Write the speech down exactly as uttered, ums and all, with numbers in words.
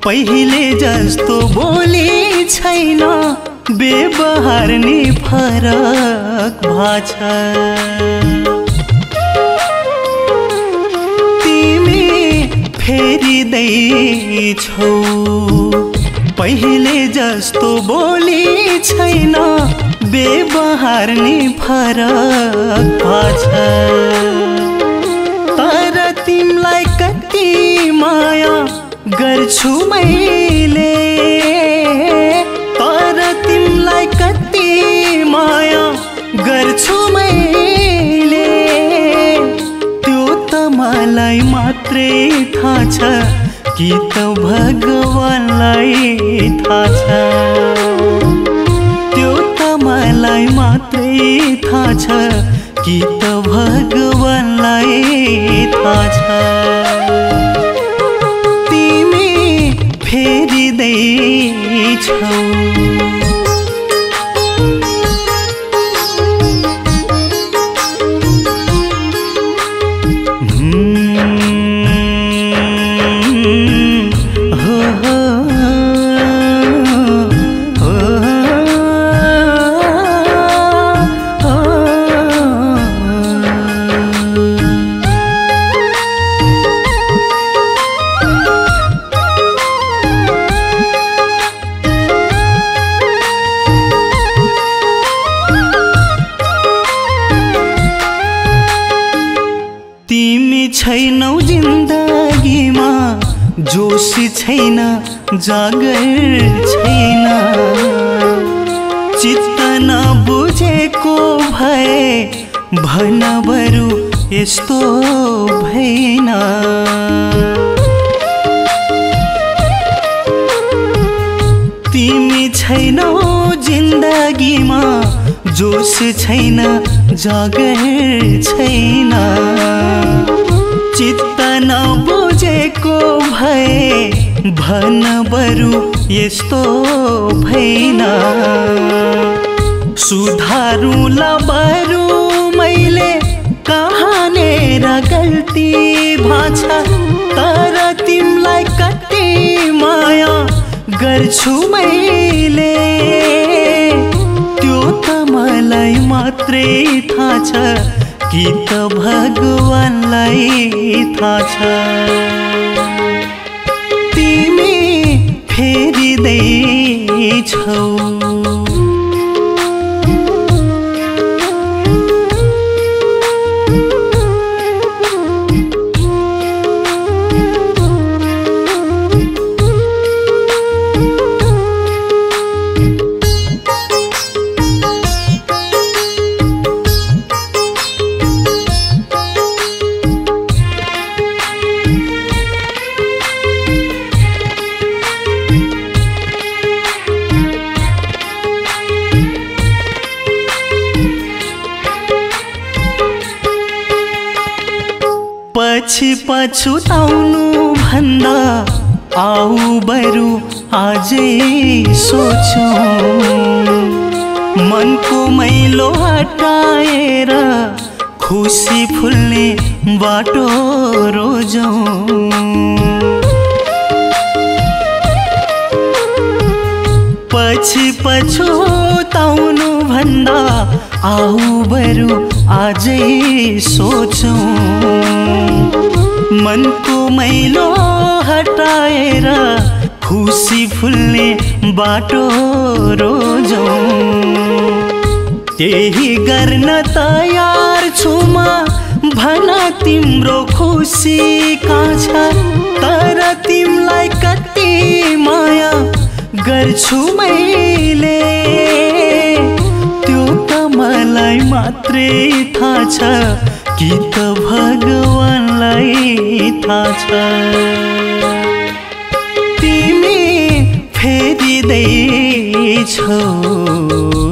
पहिले जस्तो बोली छैन, व्यवहार नि फरक भाछ। तिमी फेरिँदै छौ, पहिले जस्तो बोली छैन, व्यवहार नि फरक भाछ। तर तिमलाई कति माया गर्छु मैले, तर तिमलाई कति माया गर्छु मैले, त्यो त मलाई मात्रै थाहा छ कि त भगवानलाई थाहा छ। त्यो त मलाई मात्रै थाहा छ कि त भगवानलाई थाहा छ। तिमी फेरिँदै छौ। तिमी छैनौ जिन्दगीमा, जोस छैन, जागर छैन, चित्त नबुझेको भए भन बरु यस्तो भएन। तिमी छैनौ जिन्दगीमा, जोस छैन, जागर छैन, चित्त नबुझेको भए भन बरु यस्तो भएन। सुधारुला बरु मैले कहाँनेर गल्ती भाछ, तर तिमलाई कति माया गर्छु मैले, त्यो त मलाई मात्रै थाहा छ कि त भगवानलाई थाहा छ। तिमी फेरिँदै छौ। पछि पछुताउनु भन्दा आऊ बरु आजै सोचौं, मनको मैलो हटाएर खुसी फुल्ने बाटो रोजौं। पछि पछुताउनु भन्दा आऊ बरु आजै सोचौं, मनको मैलो हटाएर खुसी फुल्ने बाटो रोजौं। त्यही गर्न तयार छु म, भन तिम्रो खुसी कहाँ छ, तर तिमलाई कति माया गर्छु मैले, त्यो त मलाई मात्रै थाहा छ कि त भगवानलाई थाहा छ। तिमी फेरिँदै छौ।